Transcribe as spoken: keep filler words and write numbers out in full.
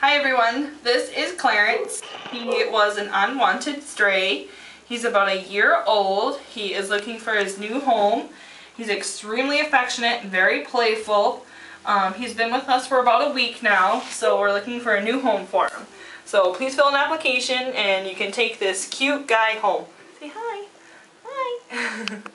Hi everyone, this is Clarence. He was an unwanted stray. He's about a year old. He is looking for his new home. He's extremely affectionate, very playful. Um, he's been with us for about a week now, so we're looking for a new home for him. So please fill an application and you can take this cute guy home. Say hi. Hi.